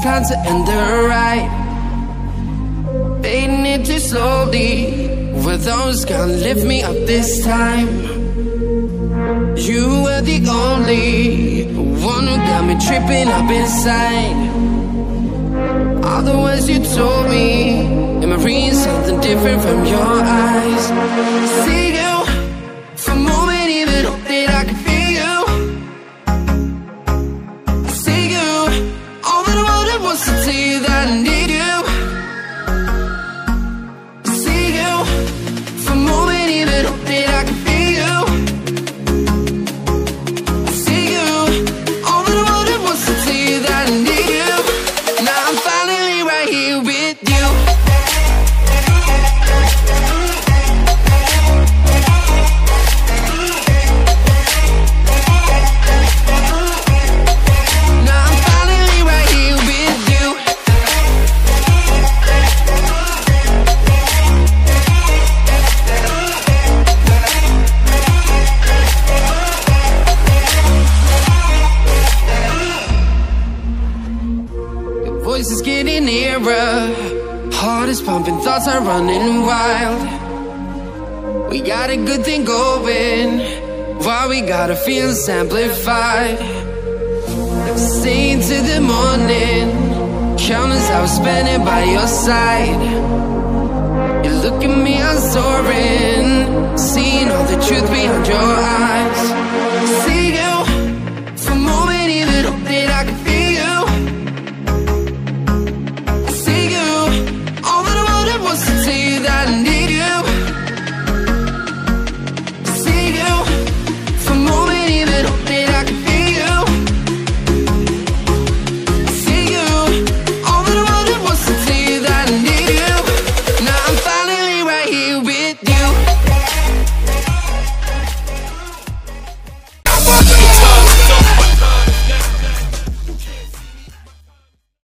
time to end the ride. Fading it too slowly. Were those gonna lift me up this time? You were the only one who got me tripping up inside. All the words you told me, am I reading something different from your eyes? See you for a moment, even hope that I can feel you. See you, all that I wanted was to tell you that I need you. See you for a moment, even hope that I can feel you. See you, all that I wanted was to tell you that I need you. Now I'm finally right here with you. Now I'm finally right here with you. Your voice is getting nearer, heart is pumping, thoughts are running wild. We got a good thing going, why we gotta feel amplified. Staying till the morning, countless hours spending by your side. You look at me, I'm soaring, seeing all the truth behind your eyes.